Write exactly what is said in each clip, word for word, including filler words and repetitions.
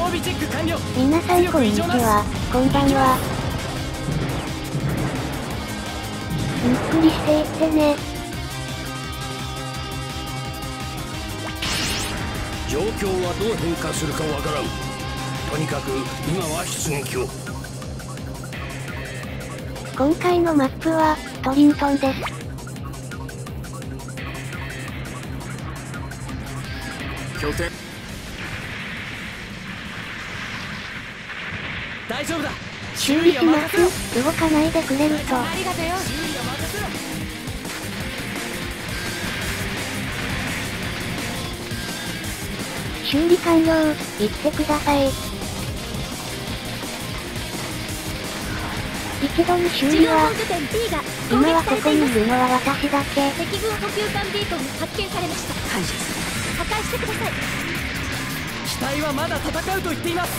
備チェック完了。 皆さんこんにちは、こんばんは。ゆっくりしていってね。 状況はどう変化するかわからん。とにかく今は出撃を。 今回のマップはトリントンです。 拠点。 大丈夫だ。 修理します。動かないでくれると。 ありがとよ。修理は任せろ。 修理完了、言ってください。一度に修理は、今はここにいるのは私だけ。 敵軍補給艦ビーコンが発見されました。 感謝する。 破壊してください。 機体はまだ戦うと言っています。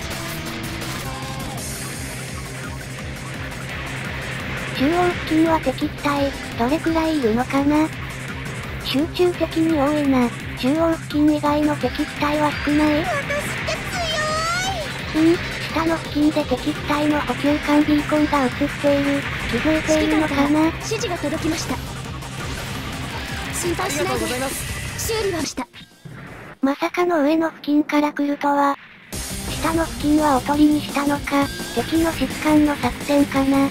中央付近は敵機体、どれくらいいるのかな？集中的に多いな。中央付近以外の敵機体は少ない？ 私って強うん、下の付近で敵機体の補給艦ビーコンが映っている。気づいているのかな？ 指示が届きました。心配しないで。修理はした。 まさかの上の付近から来るとは。下の付近はおとりにしたのか、敵の疾患の作戦かな。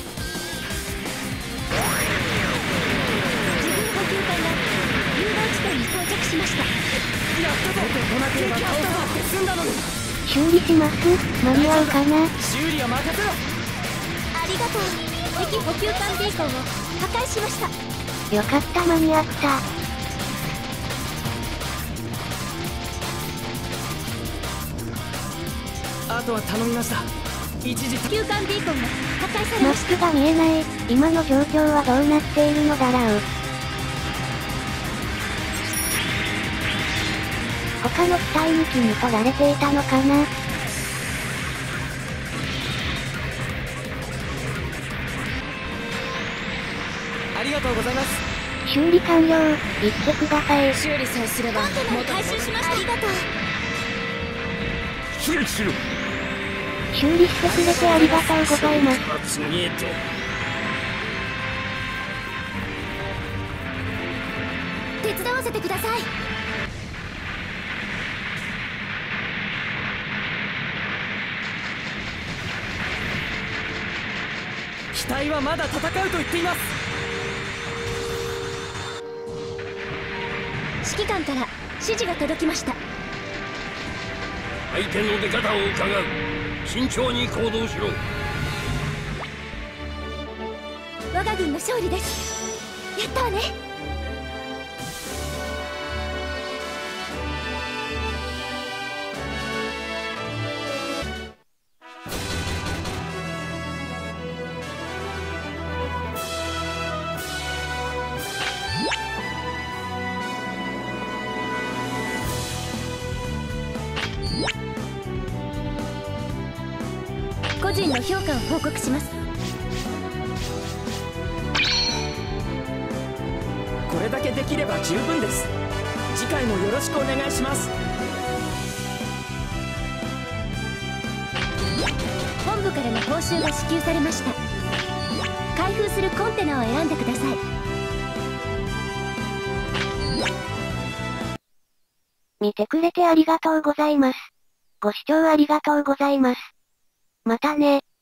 しました。 やったぞ。出てこなければ倒さなくて済んだのに。 修理します。間に合うかな？ 修理は任せろ。 ありがとう。敵補給艦ビーコンを破壊しました。 よかった、間に合った。 あとは頼みました。一時補給艦ビーコンが破壊されました。 マップが見えない。今の状況はどうなっているのだろう。他の機体に気に取られていたのかな？ ありがとうございます。 修理完了、言ってください。 修理さえすればコンテナを回収しました。ありがとう。 出撃しろ。 修理してくれてありがとうございます。 次へと。 手伝わせてください。 機体はまだ戦うと言っています。 指揮官から指示が届きました。 相手の出方を伺う。慎重に行動しろ。 我が軍の勝利です。やったわね。個人の評価を報告します。 これだけできれば十分です。次回もよろしくお願いします。 本部からの報酬が支給されました。開封するコンテナを選んでください。 見てくれてありがとうございます。ご視聴ありがとうございます。またね。